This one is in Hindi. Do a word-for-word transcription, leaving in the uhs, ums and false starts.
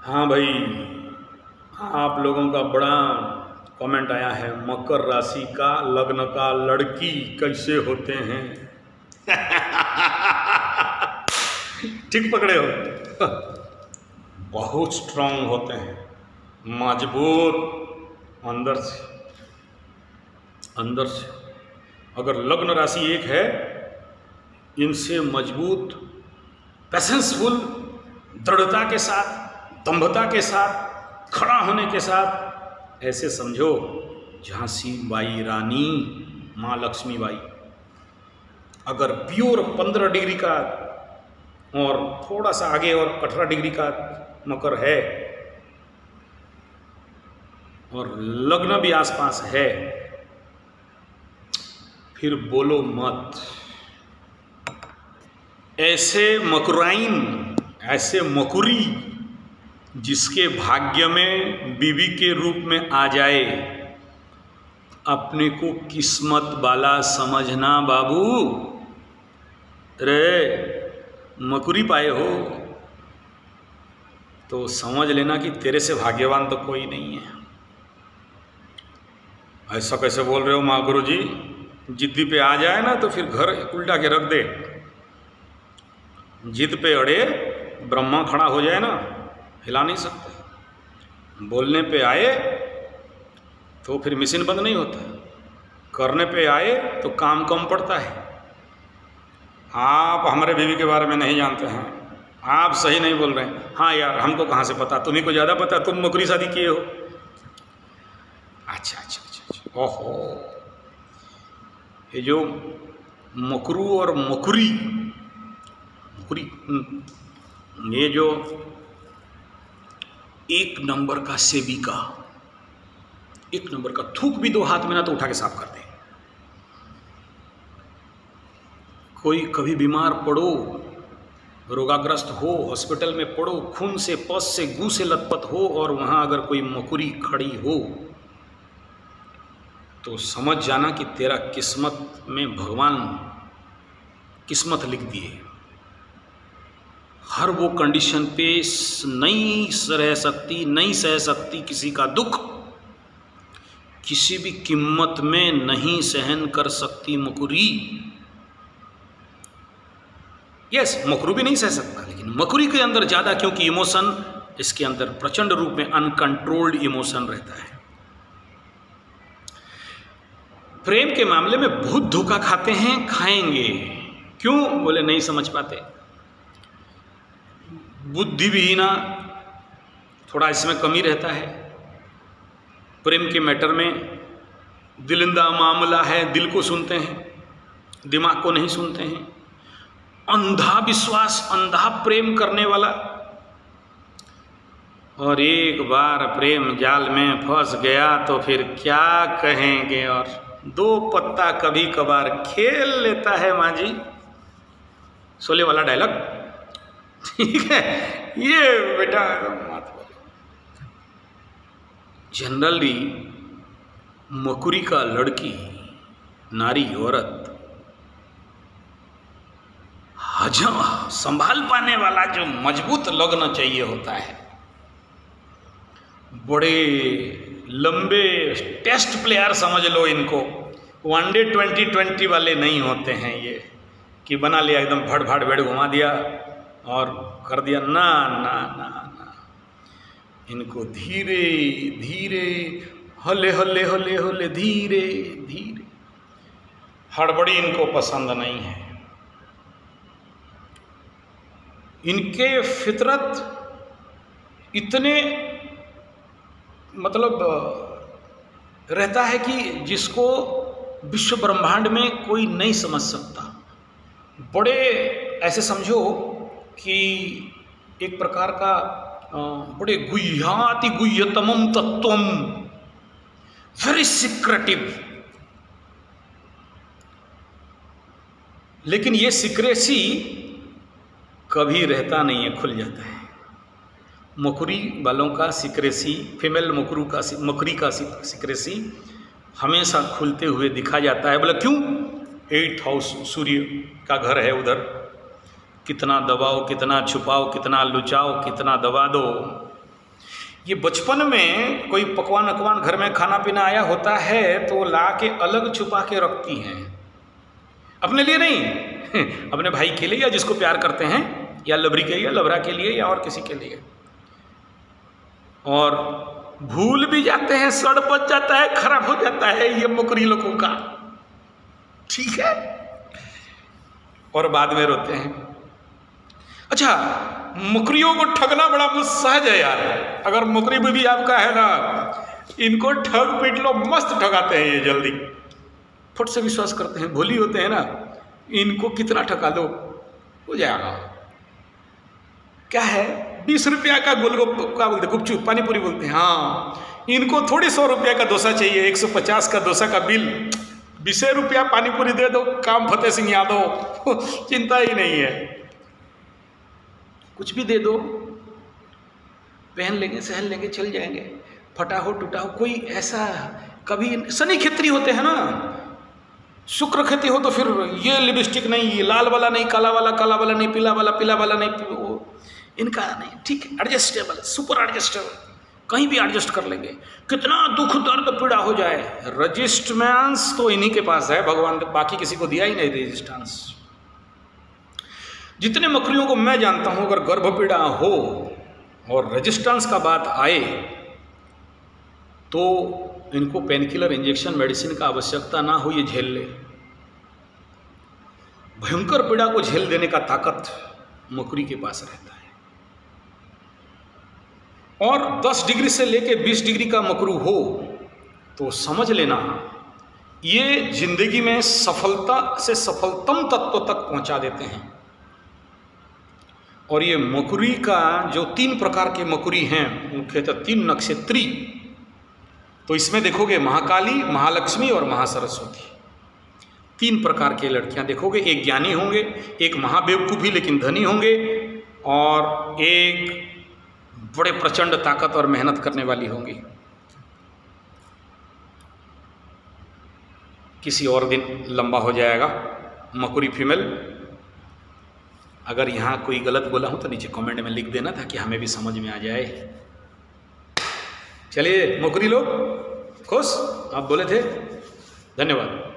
हाँ भाई, आप लोगों का बड़ा कमेंट आया है, मकर राशि का लग्न का लड़की कैसे होते हैं। ठीक पकड़े हो। बहुत स्ट्रांग होते हैं, मजबूत अंदर से अंदर से। अगर लग्न राशि एक है, इनसे मजबूत, पैशंसफुल, दृढ़ता के साथ, दंभता के साथ, खड़ा होने के साथ, ऐसे समझो झांसी बाई रानी, माँ लक्ष्मी बाई। अगर प्योर पंद्रह डिग्री का और थोड़ा सा आगे और अठारह डिग्री का मकर है और लग्न भी आसपास है, फिर बोलो मत। ऐसे मकुराइन, ऐसे मकुरी जिसके भाग्य में बीवी के रूप में आ जाए, अपने को किस्मत वाला समझना बाबू। रे मकुरी पाए हो तो समझ लेना कि तेरे से भाग्यवान तो कोई नहीं है। ऐसा कैसे बोल रहे हो माँ गुरु जी? जिद्दी पे आ जाए ना तो फिर घर उल्टा के रख दे। जिद पे अड़े ब्रह्मा खड़ा हो जाए ना, हिला नहीं सकते। बोलने पे आए तो फिर मशीन बंद नहीं होता, करने पे आए तो काम कम पड़ता है। आप हमारे बीवी के बारे में नहीं जानते हैं, आप सही नहीं बोल रहे हैं। हाँ यार, हमको कहाँ से पता, तुम्ही को ज़्यादा पता, तुम मकुरी शादी किए हो। अच्छा अच्छा अच्छा अच्छा, ओहो, ये जो मकरू और मकुरी, मकुरी, ये जो एक नंबर का सेविका, एक नंबर का, थूक भी दो हाथ में ना तो उठा के साफ कर दे। कोई कभी बीमार पड़ो, रोगाग्रस्त हो, हॉस्पिटल में पड़ो, खून से, पस से, गू से लथपथ हो, और वहाँ अगर कोई मकुरी खड़ी हो तो समझ जाना कि तेरा किस्मत में भगवान किस्मत लिख दिए। हर वो कंडीशन पे नहीं रह सकती, नहीं सह सकती किसी का दुख, किसी भी कीमत में नहीं सहन कर सकती मकुरी। यस, मकरू भी नहीं सह सकता, लेकिन मकुरी के अंदर ज़्यादा, क्योंकि इमोशन इसके अंदर प्रचंड रूप में अनकंट्रोल्ड इमोशन रहता है। प्रेम के मामले में बहुत धोखा खाते हैं, खाएंगे। क्यों बोले? नहीं समझ पाते, बुद्धि भी ना, थोड़ा इसमें कमी रहता है। प्रेम के मैटर में दिलिंदा मामला है, दिल को सुनते हैं, दिमाग को नहीं सुनते हैं। अंधा विश्वास, अंधा प्रेम करने वाला, और एक बार प्रेम जाल में फंस गया तो फिर क्या कहेंगे। और दो पत्ता कभी कभार खेल लेता है माँ जी, शोले वाला डायलॉग, ठीक है। ये बेटा मत बोलो। जनरली मकुरी का लड़की, नारी, औरत हजम संभाल पाने वाला जो मजबूत लग्न चाहिए होता है। बड़े लंबे टेस्ट प्लेयर समझ लो इनको, वनडे ट्वेंटी ट्वेंटी वाले नहीं होते हैं ये, कि बना लिया एकदम भड़ भाड़ बेड़ घुमा दिया और कर दिया। ना ना ना ना, इनको धीरे धीरे, हले हले हले हले, धीरे धीरे, हड़बड़ी इनको पसंद नहीं है। इनके फितरत इतने मतलब रहता है कि जिसको विश्व ब्रह्मांड में कोई नहीं समझ सकता। बड़े ऐसे समझो कि एक प्रकार का बड़े गुह्याति गुह्यतमम तत्वम, वेरी सीक्रेटिव। लेकिन ये सीक्रेसी कभी रहता नहीं है, खुल जाता है। मकुरी वालों का सीक्रेसी, फीमेल मकरू का, मकरी का सीक्रेसी हमेशा खुलते हुए दिखा जाता है। बोला क्यों? एट हाउस सूर्य का घर है उधर, कितना दबाओ, कितना छुपाओ, कितना लुचाओ, कितना दबा दो, ये बचपन में कोई पकवान अकवान घर में खाना पीना आया होता है तो वो ला के अलग छुपा के रखती हैं, अपने लिए नहीं अपने भाई के लिए या जिसको प्यार करते हैं, या लबरी के लिए, लबरा के लिए, या और किसी के लिए। और भूल भी जाते हैं, सड़ पच जाता है, खराब हो जाता है ये मुकरी लोगों का, ठीक है, और बाद में रोते हैं। अच्छा, मुकरियों को ठगना बड़ा सहज है यार। अगर मुकरी भी आपका है ना, इनको ठग पीट लो, मस्त ठगाते हैं ये, जल्दी फट से विश्वास करते हैं, भोली होते हैं ना, इनको कितना ठगा दो हो जाएगा। क्या है, बीस रुपया का गोलगप्पा, क्या बोलते हैं, गुपचुप, पानी पूरी बोलते हैं, हाँ, इनको थोड़ी सौ रुपया का डोसा चाहिए, एक सौ पचास का डोसा का बिल, बीस रुपया पानी पूरी दे दो, काम फतेह सिंह यादव चिंता ही नहीं है, कुछ भी दे दो, पहन लेंगे, सहन लेंगे, चल जाएंगे, फटा हो टूटा हो। कोई ऐसा कभी शनि खेत्री होते हैं ना, शुक्र खेती हो तो फिर ये लिपस्टिक नहीं, ये लाल वाला नहीं, काला वाला काला वाला नहीं, पीला वाला पीला वाला नहीं, वो इनका नहीं, ठीक है, एडजस्टेबल, सुपर एडजस्टेबल, कहीं भी एडजस्ट कर लेंगे। कितना दुख दर्द पीड़ा हो जाए, रजिस्टेंस तो इन्हीं के पास है, भगवान ने बाकी किसी को दिया ही नहीं रजिस्टेंस। जितने मकड़ियों को मैं जानता हूं, अगर गर्भ पीड़ा हो और रेजिस्टेंस का बात आए तो इनको पेन किलर, इंजेक्शन, मेडिसिन का आवश्यकता ना हो, ये झेल ले। भयंकर पीड़ा को झेल देने का ताकत मकड़ी के पास रहता है। और दस डिग्री से लेके बीस डिग्री का मकरू हो तो समझ लेना ये जिंदगी में सफलता से सफलतम तत्व तक पहुंचा देते हैं। और ये मकुरी का जो तीन प्रकार के मकुरी हैं, मुख्यतः तीन नक्षत्री, तो इसमें देखोगे महाकाली, महालक्ष्मी और महासरस्वती, तीन प्रकार के लड़कियां देखोगे। एक ज्ञानी होंगे, एक महाबेवकूफी लेकिन धनी होंगे, और एक बड़े प्रचंड ताकत और मेहनत करने वाली होंगी। किसी और दिन लंबा हो जाएगा मकुरी फीमेल। अगर यहाँ कोई गलत बोला हो तो नीचे कमेंट में लिख देना ताकि हमें भी समझ में आ जाए। चलिए मकुरी लोग खुश, आप बोले थे, धन्यवाद।